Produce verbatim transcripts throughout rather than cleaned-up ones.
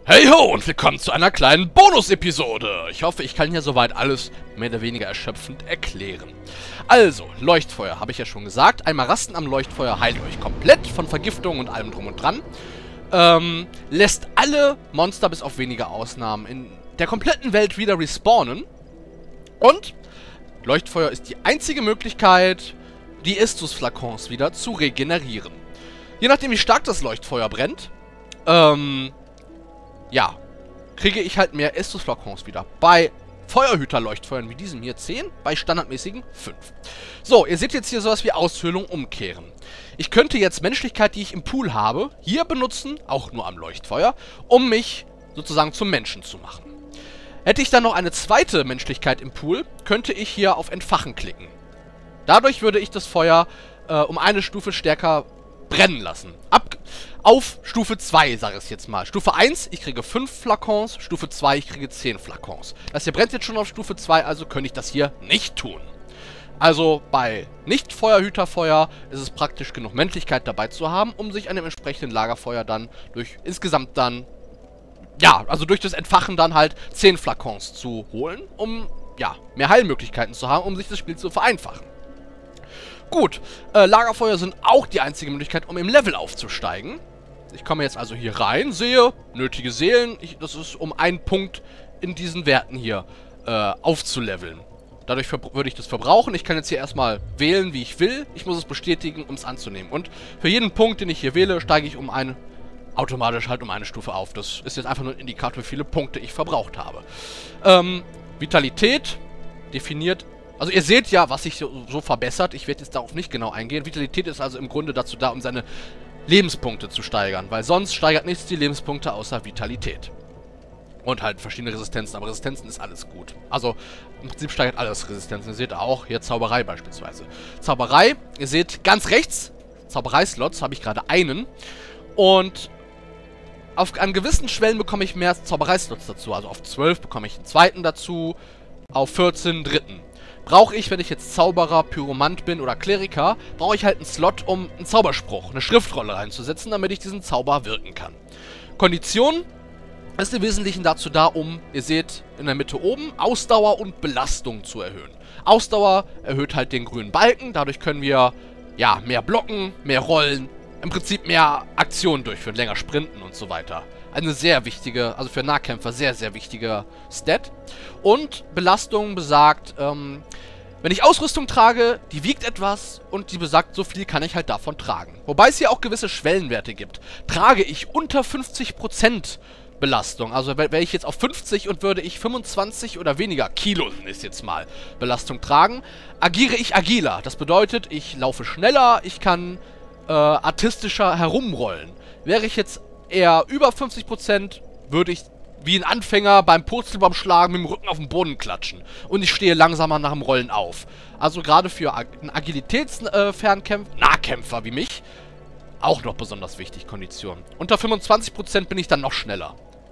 Hey ho und willkommen zu einer kleinen Bonus-Episode. Ich hoffe, ich kann hier soweit alles mehr oder weniger erschöpfend erklären. Also, Leuchtfeuer, habe ich ja schon gesagt. Einmal Rasten am Leuchtfeuer heilt euch komplett von Vergiftung und allem drum und dran. Ähm, lässt alle Monster bis auf wenige Ausnahmen in der kompletten Welt wieder respawnen. Und Leuchtfeuer ist die einzige Möglichkeit, die Estus-Flakons wieder zu regenerieren. Je nachdem, wie stark das Leuchtfeuer brennt, ähm... ja, kriege ich halt mehr Estus-Flakons wieder. Bei Feuerhüter-Leuchtfeuern wie diesem hier zehn, bei standardmäßigen fünf. So, ihr seht jetzt hier sowas wie Aushöhlung umkehren. Ich könnte jetzt Menschlichkeit, die ich im Pool habe, hier benutzen, auch nur am Leuchtfeuer, um mich sozusagen zum Menschen zu machen. Hätte ich dann noch eine zweite Menschlichkeit im Pool, könnte ich hier auf Entfachen klicken. Dadurch würde ich das Feuer äh, um eine Stufe stärker brennen lassen. Ab auf Stufe zwei, sage ich jetzt mal. Stufe eins, ich kriege fünf Flakons. Stufe zwei, ich kriege zehn Flakons. Das hier brennt jetzt schon auf Stufe zwei, also könnte ich das hier nicht tun. Also bei Nicht-Feuerhüterfeuer ist es praktisch genug Menschlichkeit dabei zu haben, um sich an dem entsprechenden Lagerfeuer dann durch insgesamt dann, ja, also durch das Entfachen dann halt zehn Flakons zu holen, um, ja, mehr Heilmöglichkeiten zu haben, um sich das Spiel zu vereinfachen. Gut, äh, Lagerfeuer sind auch die einzige Möglichkeit, um im Level aufzusteigen. Ich komme jetzt also hier rein, sehe, nötige Seelen, ich, das ist um einen Punkt in diesen Werten hier äh, aufzuleveln. Dadurch würde ich das verbrauchen. Ich kann jetzt hier erstmal wählen, wie ich will. Ich muss es bestätigen, um es anzunehmen. Und für jeden Punkt, den ich hier wähle, steige ich um eine, automatisch halt um eine Stufe auf. Das ist jetzt einfach nur ein Indikator, wie viele Punkte ich verbraucht habe. Ähm, Vitalität definiert. Also ihr seht ja, was sich so, so verbessert. Ich werde jetzt darauf nicht genau eingehen. Vitalität ist also im Grunde dazu da, um seine Lebenspunkte zu steigern. Weil sonst steigert nichts die Lebenspunkte außer Vitalität. Und halt verschiedene Resistenzen. Aber Resistenzen ist alles gut. Also im Prinzip steigert alles Resistenzen. Ihr seht auch hier Zauberei beispielsweise. Zauberei, ihr seht ganz rechts, Zauberei-Slots, habe ich gerade einen. Und auf, an gewissen Schwellen bekomme ich mehr Zauberei-Slots dazu. Also auf zwölf bekomme ich einen zweiten dazu. Auf vierzehn einen dritten. Brauche ich, wenn ich jetzt Zauberer, Pyromant bin oder Kleriker, brauche ich halt einen Slot, um einen Zauberspruch, eine Schriftrolle reinzusetzen, damit ich diesen Zauber wirken kann. Kondition ist im Wesentlichen dazu da, um, ihr seht in der Mitte oben, Ausdauer und Belastung zu erhöhen. Ausdauer erhöht halt den grünen Balken, dadurch können wir, ja, mehr blocken, mehr rollen, im Prinzip mehr Aktionen durchführen, länger sprinten und so weiter. Eine sehr wichtige, also für Nahkämpfer sehr, sehr wichtiger Stat. Und Belastung besagt, ähm, wenn ich Ausrüstung trage, die wiegt etwas und die besagt, so viel kann ich halt davon tragen. Wobei es hier auch gewisse Schwellenwerte gibt. Trage ich unter fünfzig Prozent Belastung, also wäre ich jetzt auf fünfzig und würde ich fünfundzwanzig oder weniger Kilo, ist jetzt mal, Belastung tragen, agiere ich agiler. Das bedeutet, ich laufe schneller, ich kann äh, artistischer herumrollen. Wäre ich jetzt eher über fünfzig Prozent, würde ich wie ein Anfänger beim Purzelbaumschlagen mit dem Rücken auf den Boden klatschen. Und ich stehe langsamer nach dem Rollen auf. Also gerade für einen Agilitätsfernkämpfer, äh, Nahkämpfer wie mich, auch noch besonders wichtig, Kondition. Unter fünfundzwanzig Prozent bin ich dann noch schneller.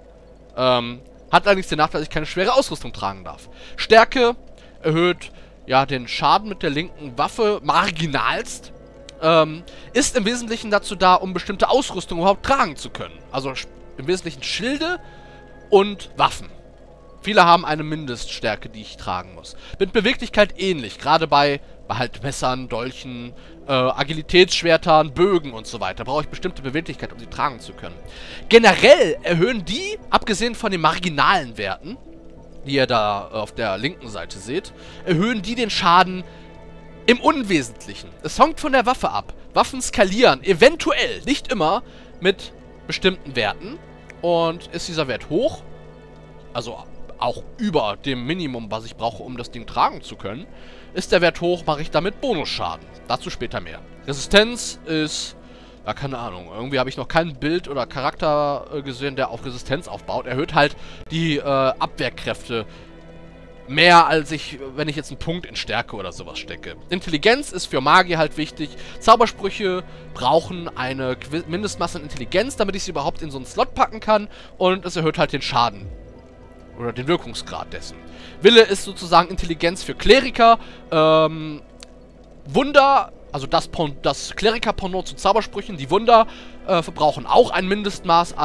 Ähm, hat allerdings den Nachteil, dass ich keine schwere Ausrüstung tragen darf. Stärke erhöht, ja, den Schaden mit der linken Waffe marginalst. Ähm, ist im Wesentlichen dazu da, um bestimmte Ausrüstung überhaupt tragen zu können. Also im Wesentlichen Schilde und Waffen. Viele haben eine Mindeststärke, die ich tragen muss. Mit Beweglichkeit ähnlich, gerade bei, bei halt Messern, Dolchen, äh, Agilitätsschwertern, Bögen und so weiter. Brauche ich bestimmte Beweglichkeit, um sie tragen zu können. Generell erhöhen die, abgesehen von den marginalen Werten, die ihr da auf der linken Seite seht, erhöhen die den Schaden im Unwesentlichen. Es hängt von der Waffe ab. Waffen skalieren, eventuell, nicht immer, mit bestimmten Werten. Und ist dieser Wert hoch, also auch über dem Minimum, was ich brauche, um das Ding tragen zu können, ist der Wert hoch, mache ich damit Bonusschaden. Dazu später mehr. Resistenz ist, ja, keine Ahnung, irgendwie habe ich noch kein Bild oder Charakter äh, gesehen, der auf Resistenz aufbaut. Erhöht halt die äh, Abwehrkräfte mehr, als ich, wenn ich jetzt einen Punkt in Stärke oder sowas stecke. Intelligenz ist für Magier halt wichtig. Zaubersprüche brauchen eine Mindestmasse an Intelligenz, damit ich sie überhaupt in so einen Slot packen kann. Und es erhöht halt den Schaden. Oder den Wirkungsgrad dessen. Wille ist sozusagen Intelligenz für Kleriker. Ähm, Wunder, also das, das Kleriker-Pendant zu Zaubersprüchen, die Wunder, äh, verbrauchen auch ein Mindestmaß an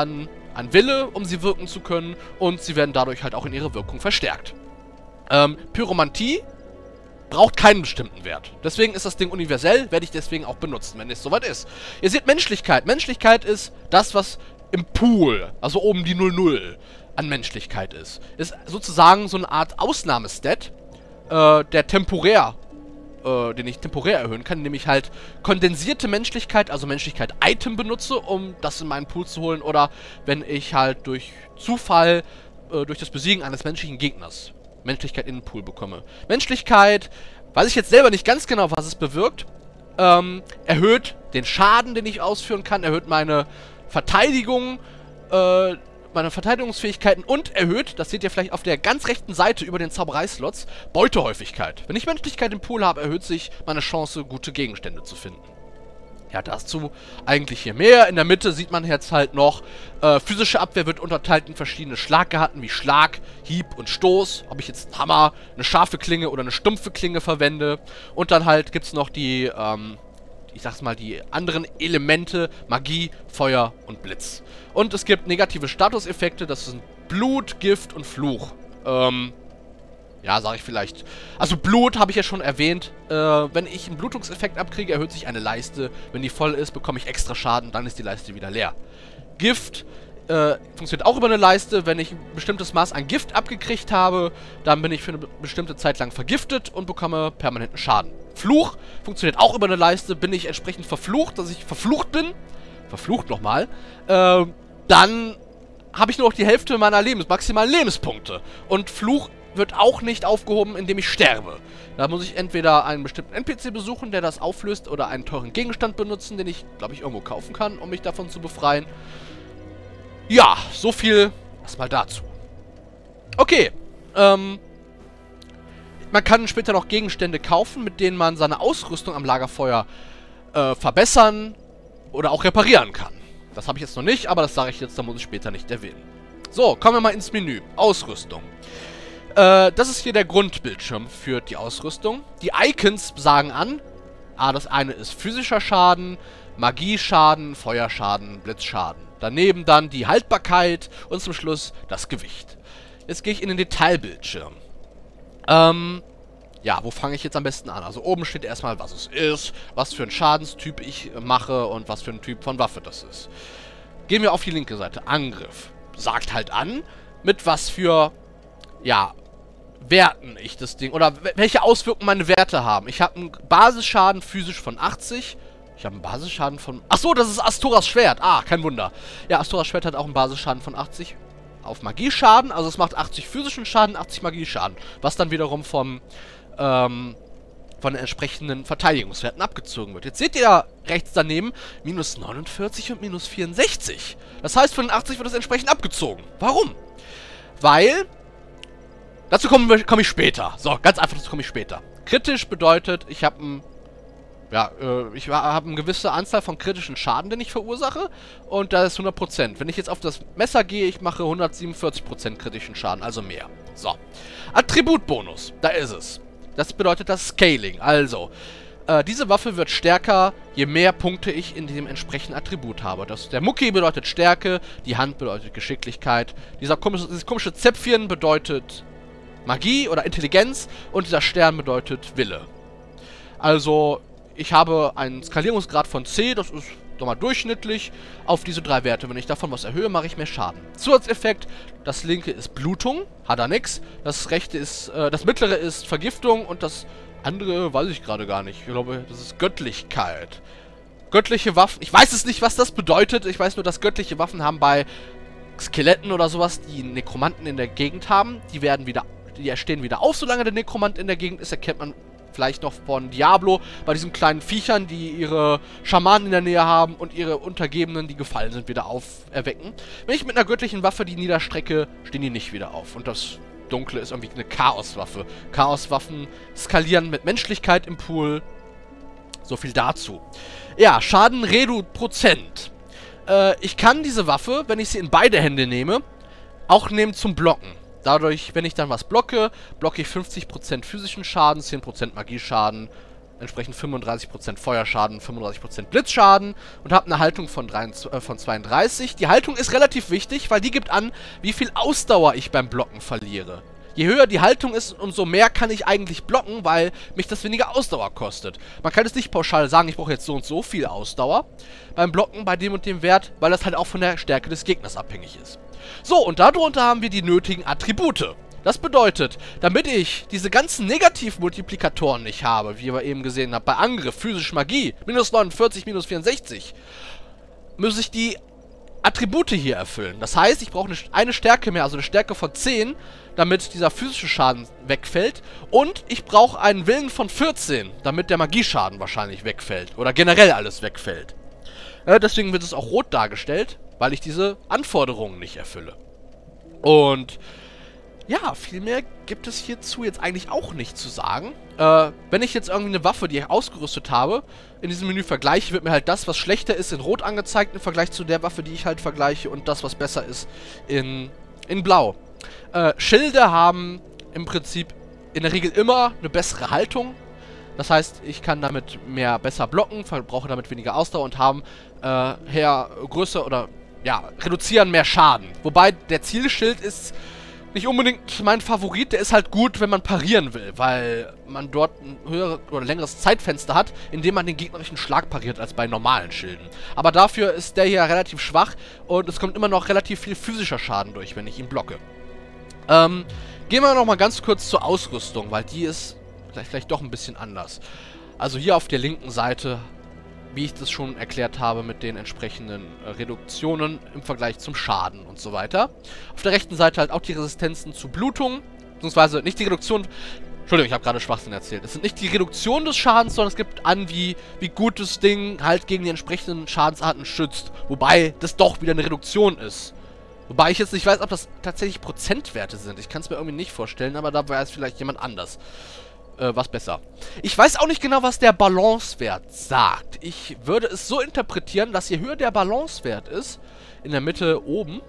ein Wille, um sie wirken zu können. Und sie werden dadurch halt auch in ihrer Wirkung verstärkt. Ähm, Pyromantie braucht keinen bestimmten Wert. Deswegen ist das Ding universell, werde ich deswegen auch benutzen, wenn es soweit ist. Ihr seht Menschlichkeit. Menschlichkeit ist das, was im Pool, also oben die null null, an Menschlichkeit ist. Ist sozusagen so eine Art Ausnahmestat, äh, der temporär, äh, den ich temporär erhöhen kann, nämlich halt kondensierte Menschlichkeit, also Menschlichkeit-Item benutze, um das in meinen Pool zu holen, oder wenn ich halt durch Zufall, äh, durch das Besiegen eines menschlichen Gegners Menschlichkeit in den Pool bekomme. Menschlichkeit, weiß ich jetzt selber nicht ganz genau, was es bewirkt, ähm, erhöht den Schaden, den ich ausführen kann, erhöht meine Verteidigung, äh, meine Verteidigungsfähigkeiten und erhöht, das seht ihr vielleicht auf der ganz rechten Seite über den Zaubereislots, Beutehäufigkeit. Wenn ich Menschlichkeit im Pool habe, erhöht sich meine Chance, gute Gegenstände zu finden. Ja, dazu eigentlich hier mehr. In der Mitte sieht man jetzt halt noch, äh, physische Abwehr wird unterteilt in verschiedene Schlaggarten, wie Schlag, Hieb und Stoß. Ob ich jetzt einen Hammer, eine scharfe Klinge oder eine stumpfe Klinge verwende. Und dann halt gibt es noch die, ähm, ich sag's mal, die anderen Elemente, Magie, Feuer und Blitz. Und es gibt negative Statuseffekte, das sind Blut, Gift und Fluch. Ähm... Ja, sage ich vielleicht. Also Blut habe ich ja schon erwähnt. Äh, wenn ich einen Blutungseffekt abkriege, erhöht sich eine Leiste. Wenn die voll ist, bekomme ich extra Schaden, dann ist die Leiste wieder leer. Gift äh, funktioniert auch über eine Leiste. Wenn ich ein bestimmtes Maß an Gift abgekriegt habe, dann bin ich für eine bestimmte Zeit lang vergiftet und bekomme permanenten Schaden. Fluch funktioniert auch über eine Leiste. Bin ich entsprechend verflucht, dass ich verflucht bin, verflucht nochmal, äh, dann habe ich nur noch die Hälfte meiner Lebens maximalen Lebenspunkte. Und Fluch wird auch nicht aufgehoben, indem ich sterbe. Da muss ich entweder einen bestimmten N P C besuchen, der das auflöst, oder einen teuren Gegenstand benutzen, den ich, glaube ich, irgendwo kaufen kann, um mich davon zu befreien. Ja, so viel erstmal dazu. Okay, ähm, man kann später noch Gegenstände kaufen, mit denen man seine Ausrüstung am Lagerfeuer äh, verbessern oder auch reparieren kann. Das habe ich jetzt noch nicht, aber das sage ich jetzt, da muss ich später nicht erwähnen. So, kommen wir mal ins Menü. Ausrüstung. Äh, das ist hier der Grundbildschirm für die Ausrüstung. Die Icons sagen an, ah, das eine ist physischer Schaden, Magieschaden, Feuerschaden, Blitzschaden. Daneben dann die Haltbarkeit und zum Schluss das Gewicht. Jetzt gehe ich in den Detailbildschirm. Ähm, ja, wo fange ich jetzt am besten an? Also oben steht erstmal, was es ist, was für ein Schadenstyp ich mache und was für ein Typ von Waffe das ist. Gehen wir auf die linke Seite. Angriff. Sagt halt an, mit was für, ja, Werten ich das Ding, oder welche Auswirkungen meine Werte haben. Ich habe einen Basisschaden physisch von achtzig. Ich habe einen Basisschaden von... Achso, das ist Astoras Schwert. Ah, kein Wunder. Ja, Astoras Schwert hat auch einen Basisschaden von achtzig auf Magieschaden. Also es macht achtzig physischen Schaden, achtzig Magieschaden. Was dann wiederum vom, ähm, von den entsprechenden Verteidigungswerten abgezogen wird. Jetzt seht ihr ja rechts daneben minus neunundvierzig und minus vierundsechzig. Das heißt, von den achtzig wird das entsprechend abgezogen. Warum? Weil... Dazu komme komm ich später. So, ganz einfach, dazu komme ich später. Kritisch bedeutet, ich habe ein, ja, äh, ich habe eine gewisse Anzahl von kritischen Schaden, den ich verursache. Und das ist hundert Prozent. Wenn ich jetzt auf das Messer gehe, ich mache hundertsiebenundvierzig Prozent kritischen Schaden, also mehr. So. Attributbonus, da ist es. Das bedeutet das Scaling. Also, äh, diese Waffe wird stärker, je mehr Punkte ich in dem entsprechenden Attribut habe. Das, der Mucki bedeutet Stärke, die Hand bedeutet Geschicklichkeit. Dieser komische, dieses komische Zäpfchen bedeutet Magie oder Intelligenz und dieser Stern bedeutet Wille. Also, ich habe einen Skalierungsgrad von C, das ist nochmal durchschnittlich, auf diese drei Werte. Wenn ich davon was erhöhe, mache ich mehr Schaden. Zusatzeffekt, das linke ist Blutung, hat er nix. Das rechte ist, äh, das mittlere ist Vergiftung und das andere weiß ich gerade gar nicht. Ich glaube, das ist Göttlichkeit. Göttliche Waffen, ich weiß es nicht, was das bedeutet. Ich weiß nur, dass göttliche Waffen haben bei Skeletten oder sowas, die Nekromanten in der Gegend haben. Die werden wieder Die stehen wieder auf, solange der Nekromant in der Gegend ist. Erkennt man vielleicht noch von Diablo, bei diesen kleinen Viechern, die ihre Schamanen in der Nähe haben und ihre Untergebenen, die gefallen sind, wieder auferwecken. Wenn ich mit einer göttlichen Waffe die niederstrecke, stehen die nicht wieder auf. Und das Dunkle ist irgendwie eine Chaoswaffe. Chaoswaffen skalieren mit Menschlichkeit im Pool. So viel dazu. Ja, Schaden-Redu-Prozent. Äh, ich kann diese Waffe, wenn ich sie in beide Hände nehme, auch nehmen zum Blocken. Dadurch, wenn ich dann was blocke, blocke ich fünfzig Prozent physischen Schaden, zehn Prozent Magieschaden, entsprechend fünfunddreißig Prozent Feuerschaden, fünfunddreißig Prozent Blitzschaden und habe eine Haltung von, dreiundzwanzig, äh, von zweiunddreißig. Die Haltung ist relativ wichtig, weil die gibt an, wie viel Ausdauer ich beim Blocken verliere. Je höher die Haltung ist, umso mehr kann ich eigentlich blocken, weil mich das weniger Ausdauer kostet. Man kann jetzt nicht pauschal sagen, ich brauche jetzt so und so viel Ausdauer beim Blocken bei dem und dem Wert, weil das halt auch von der Stärke des Gegners abhängig ist. So, und darunter haben wir die nötigen Attribute. Das bedeutet, damit ich diese ganzen Negativmultiplikatoren nicht habe, wie wir eben gesehen haben, bei Angriff, Physisch, Magie, minus neunundvierzig, minus vierundsechzig, muss ich die Attribute hier erfüllen. Das heißt, ich brauche eine, eine Stärke mehr, also eine Stärke von zehn, damit dieser physische Schaden wegfällt. Und ich brauche einen Willen von vierzehn, damit der Magieschaden wahrscheinlich wegfällt. Oder generell alles wegfällt. Äh, deswegen wird es auch rot dargestellt, weil ich diese Anforderungen nicht erfülle. Und ja, viel mehr gibt es hierzu jetzt eigentlich auch nicht zu sagen. Äh, wenn ich jetzt irgendwie eine Waffe, die ich ausgerüstet habe, in diesem Menü vergleiche, wird mir halt das, was schlechter ist, in Rot angezeigt im Vergleich zu der Waffe, die ich halt vergleiche, und das, was besser ist, in, in Blau. Äh, Schilde haben im Prinzip in der Regel immer eine bessere Haltung. Das heißt, ich kann damit mehr besser blocken, verbrauche damit weniger Ausdauer und haben äh, her größer oder ja, reduzieren mehr Schaden. Wobei der Zielschild ist nicht unbedingt mein Favorit, der ist halt gut, wenn man parieren will, weil man dort ein höheres oder längeres Zeitfenster hat, in dem man den gegnerischen Schlag pariert, als bei normalen Schilden. Aber dafür ist der hier relativ schwach und es kommt immer noch relativ viel physischer Schaden durch, wenn ich ihn blocke. Ähm, gehen wir nochmal ganz kurz zur Ausrüstung, weil die ist vielleicht, vielleicht doch ein bisschen anders. Also hier auf der linken Seite, wie ich das schon erklärt habe, mit den entsprechenden äh, Reduktionen im Vergleich zum Schaden und so weiter. Auf der rechten Seite halt auch die Resistenzen zu Blutung, beziehungsweise nicht die Reduktion... Entschuldigung, ich habe gerade Schwachsinn erzählt. Es sind nicht die Reduktion des Schadens, sondern es gibt an, wie, wie gut das Ding halt gegen die entsprechenden Schadensarten schützt. Wobei das doch wieder eine Reduktion ist. Wobei ich jetzt nicht weiß, ob das tatsächlich Prozentwerte sind. Ich kann es mir irgendwie nicht vorstellen, aber da weiß vielleicht jemand anders was besser. Ich weiß auch nicht genau, was der Balancewert sagt. Ich würde es so interpretieren, dass je höher der Balancewert ist, in der Mitte oben,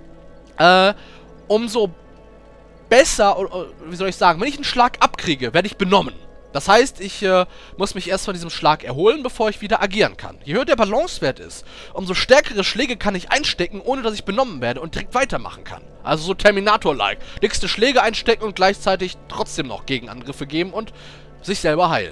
äh, umso besser, wie soll ich sagen, wenn ich einen Schlag abkriege, werde ich benommen. Das heißt, ich äh, muss mich erst von diesem Schlag erholen, bevor ich wieder agieren kann. Je höher der Balancewert ist, umso stärkere Schläge kann ich einstecken, ohne dass ich benommen werde und direkt weitermachen kann. Also so Terminator-like. Nächste Schläge einstecken und gleichzeitig trotzdem noch Gegenangriffe geben und sich selber heilen.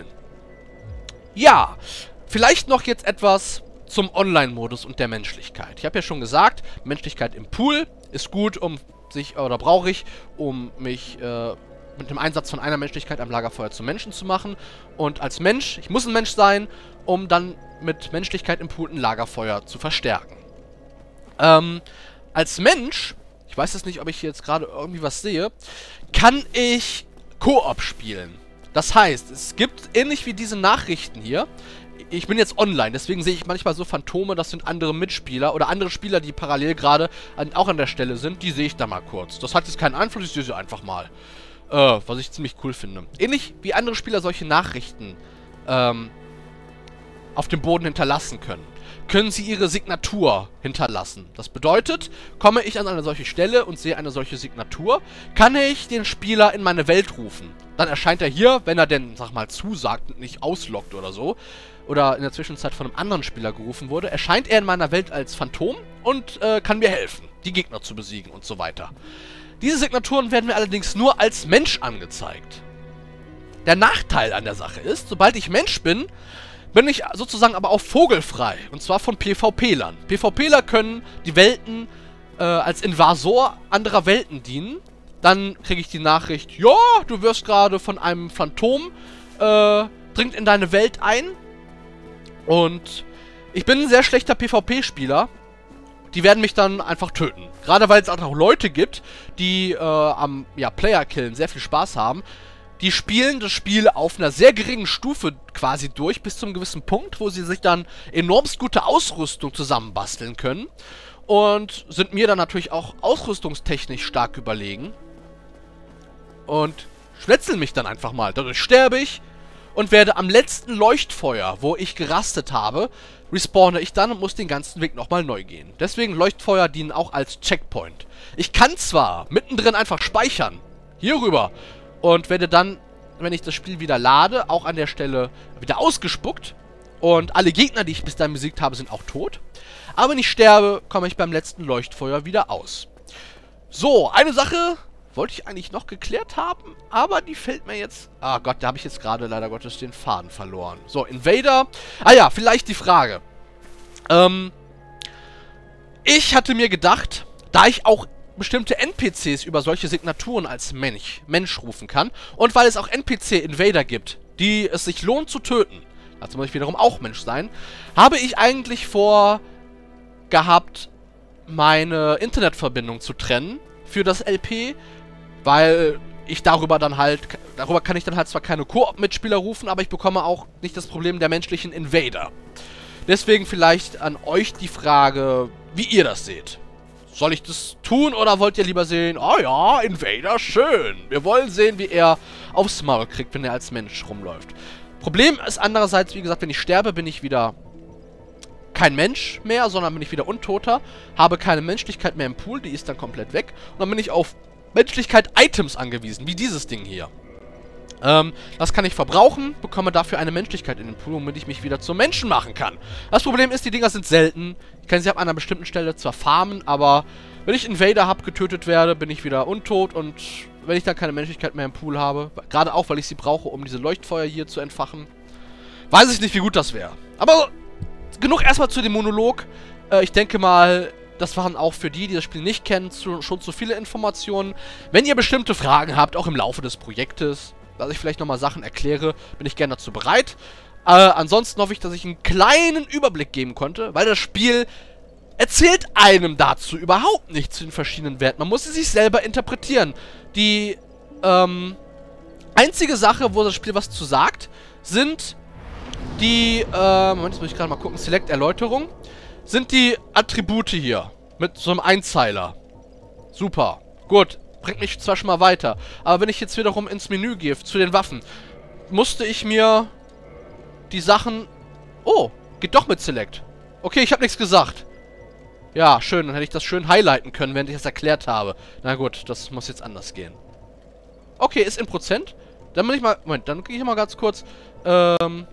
Ja, vielleicht noch jetzt etwas zum Online-Modus und der Menschlichkeit. Ich habe ja schon gesagt, Menschlichkeit im Pool ist gut, um sich, oder brauche ich, um mich äh, mit dem Einsatz von einer Menschlichkeit am Lagerfeuer zum Menschen zu machen. Und als Mensch, ich muss ein Mensch sein, um dann mit Menschlichkeit im Pool ein Lagerfeuer zu verstärken. Ähm, als Mensch, ich weiß jetzt nicht, ob ich hier jetzt gerade irgendwie was sehe, kann ich Koop spielen. Das heißt, es gibt, ähnlich wie diese Nachrichten hier, ich bin jetzt online, deswegen sehe ich manchmal so Phantome, das sind andere Mitspieler oder andere Spieler, die parallel gerade an, auch an der Stelle sind, die sehe ich da mal kurz. Das hat jetzt keinen Einfluss, ich sehe sie einfach mal. Äh, was ich ziemlich cool finde. Ähnlich wie andere Spieler solche Nachrichten ähm, auf dem Boden hinterlassen können, können sie ihre Signatur hinterlassen. Das bedeutet, komme ich an eine solche Stelle und sehe eine solche Signatur, kann ich den Spieler in meine Welt rufen. Dann erscheint er hier, wenn er denn, sag mal, zusagt und nicht ausloggt oder so, oder in der Zwischenzeit von einem anderen Spieler gerufen wurde, erscheint er in meiner Welt als Phantom und äh, kann mir helfen, die Gegner zu besiegen und so weiter. Diese Signaturen werden mir allerdings nur als Mensch angezeigt. Der Nachteil an der Sache ist, sobald ich Mensch bin, bin ich sozusagen aber auch vogelfrei. Und zwar von PvPlern. PvPler können die Welten äh, als Invasor anderer Welten dienen. Dann kriege ich die Nachricht, ja, du wirst gerade von einem Phantom, äh, dringt in deine Welt ein. Und ich bin ein sehr schlechter PvP-Spieler. Die werden mich dann einfach töten. Gerade weil es auch noch Leute gibt, die äh, am ja, Player-Killen sehr viel Spaß haben. Die spielen das Spiel auf einer sehr geringen Stufe quasi durch, bis zu einem gewissen Punkt, wo sie sich dann enormst gute Ausrüstung zusammenbasteln können. Und sind mir dann natürlich auch ausrüstungstechnisch stark überlegen. Und schwetzeln mich dann einfach mal. Dadurch sterbe ich und werde am letzten Leuchtfeuer, wo ich gerastet habe, respawne ich dann und muss den ganzen Weg nochmal neu gehen. Deswegen Leuchtfeuer dienen auch als Checkpoint. Ich kann zwar mittendrin einfach speichern, hier rüber, und werde dann wenn ich das Spiel wieder lade, auch an der Stelle wieder ausgespuckt. Und alle Gegner, die ich bis dahin besiegt habe, sind auch tot. Aber wenn ich sterbe, komme ich beim letzten Leuchtfeuer wieder aus. So, eine Sache wollte ich eigentlich noch geklärt haben, aber die fällt mir jetzt... Ah Gott, da habe ich jetzt gerade leider Gottes den Faden verloren. So, Invader. Ah ja, vielleicht die Frage. Ähm, ich hatte mir gedacht, da ich auch bestimmte N P Cs über solche Signaturen als Mensch, Mensch rufen kann und weil es auch N P C-Invader gibt, die es sich lohnt zu töten, dazu muss ich wiederum auch Mensch sein, habe ich eigentlich vor gehabt, meine Internetverbindung zu trennen für das L P, weil ich darüber dann halt, darüber kann ich dann halt zwar keine Koop-Mitspieler rufen, aber ich bekomme auch nicht das Problem der menschlichen Invader. Deswegen vielleicht an euch die Frage, wie ihr das seht. Soll ich das tun oder wollt ihr lieber sehen, oh ja, Invader, schön. Wir wollen sehen, wie er aufs Maul kriegt, wenn er als Mensch rumläuft. Problem ist andererseits, wie gesagt, wenn ich sterbe, bin ich wieder kein Mensch mehr, sondern bin ich wieder Untoter, habe keine Menschlichkeit mehr im Pool, die ist dann komplett weg. Und dann bin ich auf Menschlichkeit-Items angewiesen, wie dieses Ding hier. Ähm, das kann ich verbrauchen, bekomme dafür eine Menschlichkeit in den Pool, womit ich mich wieder zum Menschen machen kann. Das Problem ist, die Dinger sind selten. Ich kann sie ab einer bestimmten Stelle zwar farmen, aber wenn ich Invader habe, getötet werde, bin ich wieder untot und wenn ich dann keine Menschlichkeit mehr im Pool habe, gerade auch, weil ich sie brauche, um diese Leuchtfeuer hier zu entfachen, weiß ich nicht, wie gut das wäre. Aber genug erstmal zu dem Monolog. Äh, ich denke mal, das waren auch für die, die das Spiel nicht kennen, zu, schon zu viele Informationen. Wenn ihr bestimmte Fragen habt, auch im Laufe des Projektes, dass ich vielleicht nochmal Sachen erkläre, bin ich gerne dazu bereit. Äh, ansonsten hoffe ich, dass ich einen kleinen Überblick geben konnte, weil das Spiel erzählt einem dazu überhaupt nichts zu den verschiedenen Werten. Man muss sie sich selber interpretieren. Die ähm, einzige Sache, wo das Spiel was zu sagt, sind die, äh, Moment, jetzt muss ich gerade mal gucken, Select Erläuterung, sind die Attribute hier. Mit so einem Einzeiler. Super. Gut. Bringt mich zwar schon mal weiter. Aber wenn ich jetzt wiederum ins Menü gehe, zu den Waffen, musste ich mir die Sachen... Oh, geht doch mit Select. Okay, ich habe nichts gesagt. Ja, schön. Dann hätte ich das schön highlighten können, während ich das erklärt habe. Na gut, das muss jetzt anders gehen. Okay, ist in Prozent. Dann bin ich mal... Moment, dann gehe ich mal ganz kurz... Ähm...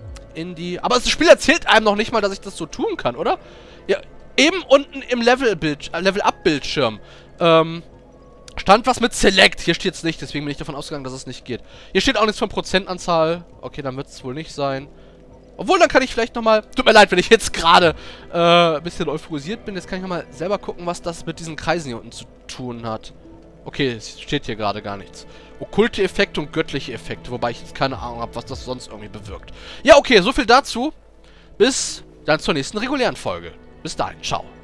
in die... Aber das Spiel erzählt einem noch nicht mal, dass ich das so tun kann, oder? Ja, eben unten im Level-Bild... Äh, Level-Up-Bildschirm. Ähm... Stand was mit Select. Hier steht es nicht, deswegen bin ich davon ausgegangen, dass es nicht geht. Hier steht auch nichts von Prozentanzahl. Okay, dann wird es wohl nicht sein. Obwohl, dann kann ich vielleicht nochmal... Tut mir leid, wenn ich jetzt gerade äh, ein bisschen euphorisiert bin. Jetzt kann ich nochmal selber gucken, was das mit diesen Kreisen hier unten zu tun hat. Okay, es steht hier gerade gar nichts. Okkulte Effekte und göttliche Effekte. Wobei ich jetzt keine Ahnung habe, was das sonst irgendwie bewirkt. Ja, okay, so viel dazu. Bis dann zur nächsten regulären Folge. Bis dahin, ciao.